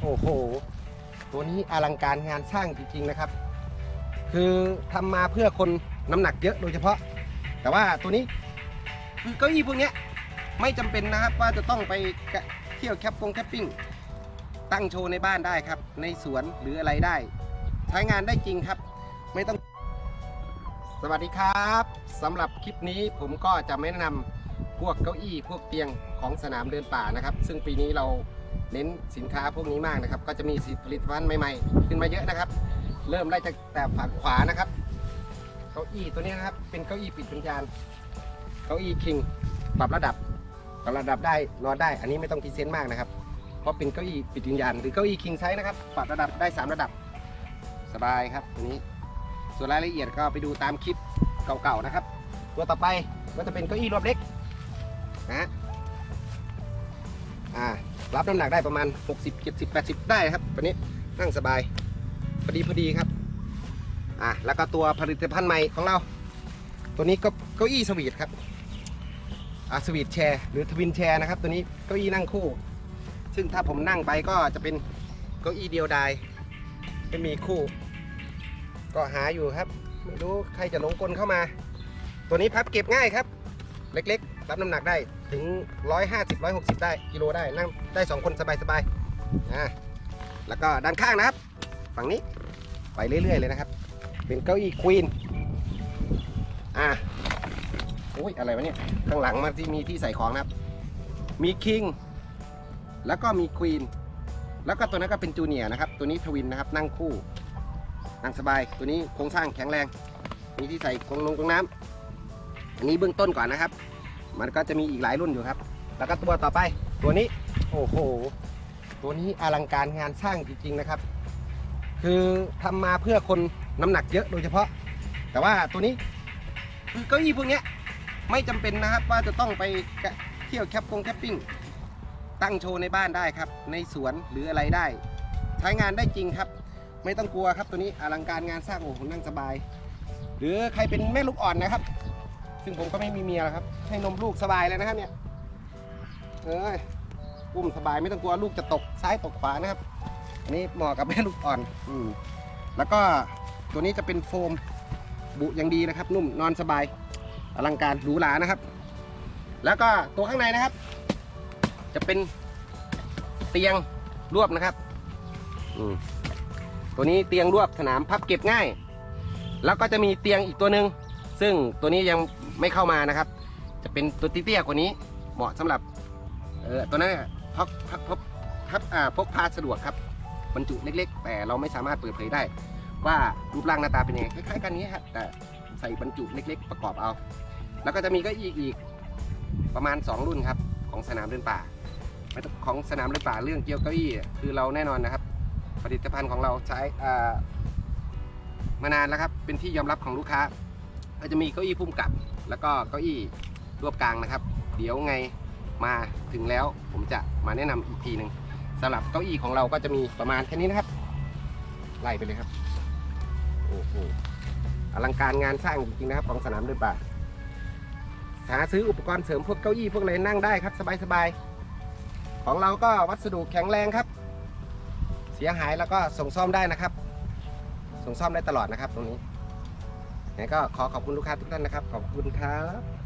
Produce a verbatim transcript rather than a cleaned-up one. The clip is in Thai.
อ้โหตัวนี้อลังการงานสร้างจริงๆนะครับคือทำมาเพื่อคนน้ำหนักเยอะโดยเฉพาะแต่ว่าตัวนี้คือเก้าอี้พวกนี้ไม่จำเป็นนะครับว่าจะต้องไปเที่ยวแคปปงแคปปิ้งตั้งโชว์ในบ้านได้ครับในสวนหรืออะไรได้ใช้งานได้จริงครับไม่ต้องสวัสดีครับสำหรับคลิปนี้ผมก็จะแนะนำพวกเก้าอี้พวกเตียงของสนามเดินป่านะครับซึ่งปีนี้เราเน้นสินค้าพวกนี้มากนะครับก็จะมีผลิตภัณฑ์ใหม่ๆขึ้นมาเยอะนะครับเริ่มไล่จากแต่ฝั่งขวานะครับเก้าอี้ตัวนี้นะครับเป็นเก้าอี้ปิดวิญญาณเก้าอี้คิงปรับระดับปรับระดับได้นอนได้อันนี้ไม่ต้องพรีเซนต์มากนะครับเพราะเป็นเก้าอี้ปิดวิญญาณหรือเก้าอี้คิงไซส์นะครับปรับระดับได้สามระดับสบายครับตัวนี้ส่วนรายละเอียดก็ไปดูตามคลิปเก่าๆนะครับตัวต่อไปก็จะเป็นเก้าอี้รวมเล็กนะอ่ารับน้ำหนักได้ประมาณหกสิบ เจ็ดสิบ แปดสิบได้ครับตัวนี้นั่งสบายพอดีพอดีครับอ่าแล้วก็ตัวผลิตภัณฑ์ใหม่ของเราตัวนี้ก็เก้าอี้สวีทครับอ่าสวีทแชร์หรือทวินแชร์นะครับตัวนี้เก้าอี้นั่งคู่ซึ่งถ้าผมนั่งไปก็จะเป็นเก้าอี้เดียวดายไม่มีคู่ก็หาอยู่ครับไม่รู้ใครจะหลงกลเข้ามาตัวนี้พับเก็บง่ายครับเล็กๆรับน้ำหนักได้ถึงหนึ่งร้อยห้าสิบ หนึ่งร้อยหกสิบได้กิโลได้นั่งได้สองคนสบายๆอ่าแล้วก็ด้านข้างนะครับฝั่งนี้ไปเรื่อยๆเลยนะครับเป็นเก้าอี้ควีนอ่าโอ้ยอะไรวะเนี่ยข้างหลังมันที่มีที่ใส่ของนะครับมีคิงแล้วก็มีควีนแล้วก็ตัวนั้นก็เป็นจูเนียร์นะครับตัวนี้ทวินนะครับนั่งคู่นั่งสบายตัวนี้โครงสร้างแข็งแรงมีที่ใส่กรงลงกรงน้ำอันนี้เบื้องต้นก่อนนะครับมันก็จะมีอีกหลายรุ่นอยู่ครับแล้วก็ตัวต่อไปตัวนี้โอ้โหตัวนี้อลังการงานสร้างจริงๆนะครับคือทำมาเพื่อคนน้ำหนักเยอะโดยเฉพาะแต่ว่าตัวนี้คือเก้าอี้พวกนี้ไม่จำเป็นนะครับว่าจะต้องไปเที่ยวแคปปงแคปปิ้งตั้งโชว์ในบ้านได้ครับในสวนหรืออะไรได้ใช้งานได้จริงครับไม่ต้องกลัวครับตัวนี้อลังการงานสร้างโอ้โหนั่งสบายหรือใครเป็นแม่ลูกอ่อนนะครับซึ่งผมก็ไม่มีเมียแล้วครับให้นมลูกสบายเลยนะครับเนี่ยเอ้ยอุ้มสบายไม่ต้องกลัวลูกจะตกซ้ายตกขวานะครับอันนี้เหมาะกับแม่ลูกอ่อนอืมแล้วก็ตัวนี้จะเป็นโฟมบุอย่างดีนะครับนุ่มนอนสบายอลังการหรูหรานะครับแล้วก็ตัวข้างในนะครับจะเป็นเตียงรวบนะครับอืมตัวนี้เตียงรวบสนามพับเก็บง่ายแล้วก็จะมีเตียงอีกตัวหนึ่งซึ่งตัวนี้ยังไม่เข้ามานะครับจะเป็นตัวเตี้ยๆกว่านี้เหมาะสำหรับเออตัวนั้นพกพกพกพับอ่าพกพาสะดวกครับบรรจุเล็กๆแต่เราไม่สามารถเปิดเผยได้ว่ารูปร่างหน้าตาเป็นยังไงคล้ายๆกันนี้ครับแต่ใส่บรรจุเล็กๆประกอบเอาแล้วก็จะมีเก้าอี้อีกประมาณสองรุ่นครับของสนามเดินป่าของสนามเดินป่าเรื่องเกี่ยวเก้าอี้คือเราแน่นอนนะครับผลิตภัณฑ์ของเราใช้มานานแล้วครับเป็นที่ยอมรับของลูกค้าก็จะมีเก้าอี้พุ่มกลับแล้วก็เก้าอี้รวบกลางนะครับเดี๋ยวไงมาถึงแล้วผมจะมาแนะนำอีกทีหนึ่งสำหรับเก้าอี้ของเราก็จะมีประมาณแค่นี้นะครับไล่ไปเลยครับโอ้โหอลังการงานสร้างจริงๆนะครับของสนามเดินป่าหาซื้ออุปกรณ์เสริมพวกเก้าอี้พวกอะไรนั่งได้ครับสบายๆของเราก็วัสดุแข็งแรงครับเสียหายแล้วก็ส่งซ่อมได้นะครับส่งซ่อมได้ตลอดนะครับตรงนี้งั้นก็ขอขอบคุณลูกค้าทุกท่านนะครับขอบคุณครับ